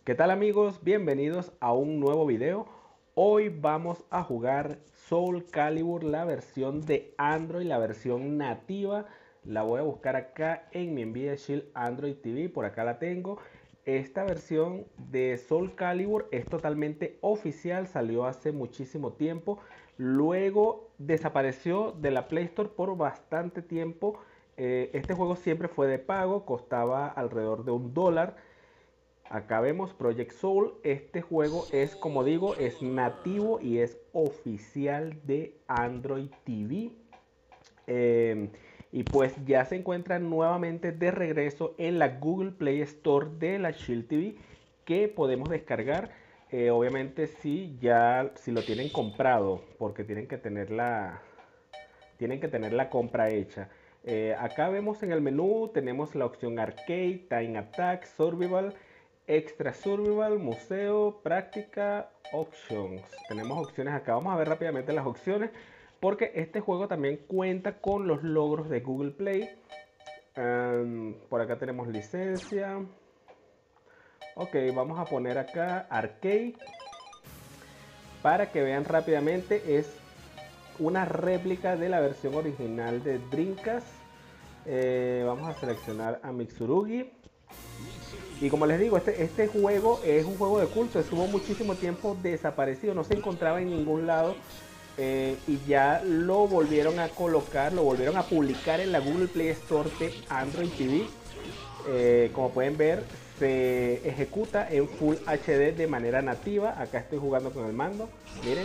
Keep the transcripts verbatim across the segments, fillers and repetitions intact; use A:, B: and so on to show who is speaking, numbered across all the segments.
A: ¿Qué tal amigos? Bienvenidos a un nuevo video. Hoy vamos a jugar Soul Calibur, la versión de Android, la versión nativa. La voy a buscar acá en mi Nvidia Shield Android T V, por acá la tengo. Esta versión de Soul Calibur es totalmente oficial, salió hace muchísimo tiempo. Luego desapareció de la Play Store por bastante tiempo. Eh, este juego siempre fue de pago, costaba alrededor de un dólar. Acá vemos Project Soul. Este juego es, como digo, es nativo y es oficial de Android T V. Eh, y pues ya se encuentra nuevamente de regreso en la Google Play Store de la Shield T V, que podemos descargar. Eh, obviamente si ya si lo tienen comprado, porque tienen que tener la, tienen que tener la compra hecha. Eh, acá vemos en el menú, tenemos la opción Arcade, Time Attack, Survival, Extra Survival, Museo, Práctica, Options. Tenemos opciones acá. Vamos a ver rápidamente las opciones, porque este juego también cuenta con los logros de Google Play. Um, por acá tenemos licencia. Ok, vamos a poner acá Arcade para que vean rápidamente. Es una réplica de la versión original de Dreamcast. Eh, vamos a seleccionar a Mitsurugi. Y como les digo, este, este juego es un juego de culto. Estuvo muchísimo tiempo desaparecido, no se encontraba en ningún lado. Eh, y ya lo volvieron a colocar, lo volvieron a publicar en la Google Play Store de Android T V. Eh, como pueden ver, se ejecuta en Full H D de manera nativa. Acá estoy jugando con el mando, miren,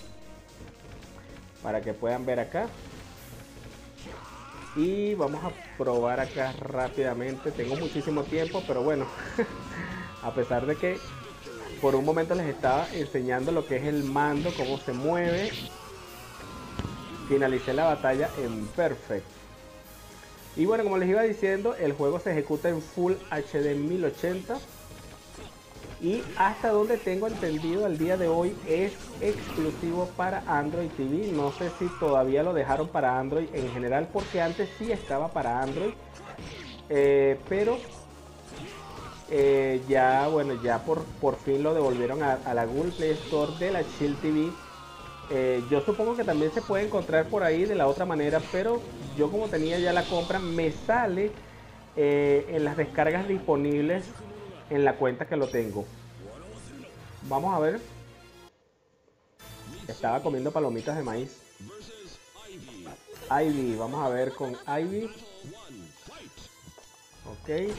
A: para que puedan ver acá. Y vamos a probar acá rápidamente. Tengo muchísimo tiempo, pero bueno, a pesar de que por un momento les estaba enseñando lo que es el mando, cómo se mueve, finalicé la batalla en Perfect. Y bueno, como les iba diciendo, el juego se ejecuta en Full H D mil ochenta. Y hasta donde tengo entendido al día de hoy es exclusivo para Android T V. No sé si todavía lo dejaron para Android en general, porque antes sí estaba para Android. Eh, pero eh, ya, bueno, ya por, por fin lo devolvieron a, a la Google Play Store de la Shield T V. Eh, yo supongo que también se puede encontrar por ahí de la otra manera, pero yo, como tenía ya la compra, me sale eh, en las descargas disponibles en la cuenta que lo tengo. Vamos a ver. Estaba comiendo palomitas de maíz. Ivy, vamos a ver con Ivy. Ok.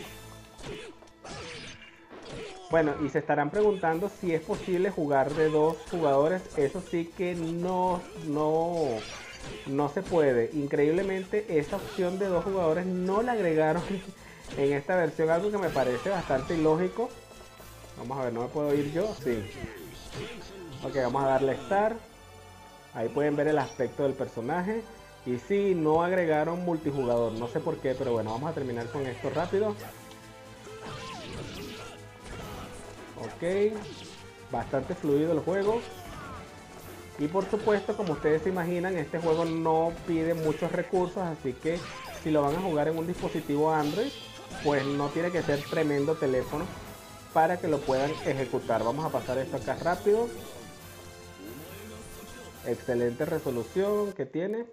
A: Bueno, y se estarán preguntando si es posible jugar de dos jugadores. Eso sí que no, no, no se puede. Increíblemente, esa opción de dos jugadores no la agregaron en esta versión, algo que me parece bastante ilógico. Vamos a ver, ¿no me puedo ir yo? Sí. Ok, vamos a darle Start. Ahí pueden ver el aspecto del personaje. Y sí, no agregaron multijugador, no sé por qué, pero bueno, vamos a terminar con esto rápido. Ok, bastante fluido el juego. Y por supuesto, como ustedes se imaginan, este juego no pide muchos recursos, así que si lo van a jugar en un dispositivo Android, pues no tiene que ser tremendo teléfono para que lo puedan ejecutar. Vamos a pasar esto acá rápido. Excelente resolución que tiene.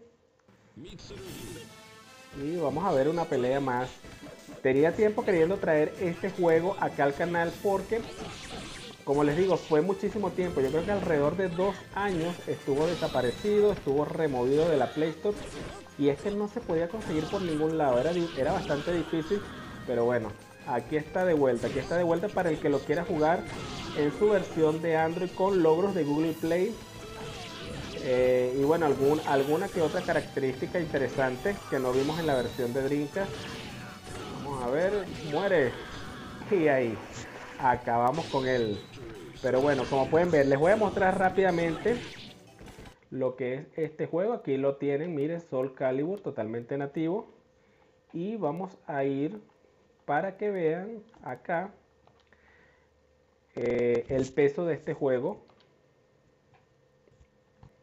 A: Y vamos a ver una pelea más. Tenía tiempo queriendo traer este juego acá al canal porque, como les digo, fue muchísimo tiempo. Yo creo que alrededor de dos años estuvo desaparecido, estuvo removido de la Play Store. Y es que no se podía conseguir por ningún lado. Era, era bastante difícil, pero bueno, aquí está de vuelta. Aquí está de vuelta para el que lo quiera jugar en su versión de Android con logros de Google Play. Eh, y bueno, algún, alguna que otra característica interesante que no vimos en la versión de Dreamcast. Vamos a ver, muere. Y ahí, acabamos con él. Pero bueno, como pueden ver, les voy a mostrar rápidamente lo que es este juego. Aquí lo tienen, miren, Soul Calibur, totalmente nativo. Y vamos a ir para que vean acá eh, el peso de este juego.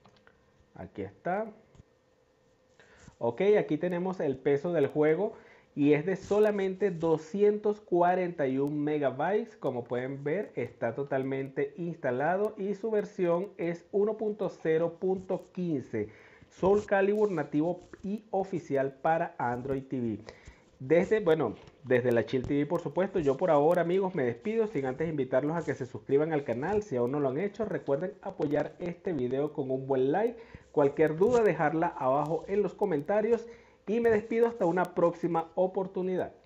A: Aquí está. Ok, aquí tenemos el peso del juego y es de solamente doscientos cuarenta y un megabytes. Como pueden ver, está totalmente instalado y su versión es uno punto cero punto quince. Soul Calibur nativo y oficial para Android T V. Desde, bueno, desde la Chill T V, por supuesto. Yo por ahora, amigos, me despido sin antes invitarlos a que se suscriban al canal si aún no lo han hecho. Recuerden apoyar este video con un buen like. Cualquier duda, dejarla abajo en los comentarios. Y me despido hasta una próxima oportunidad.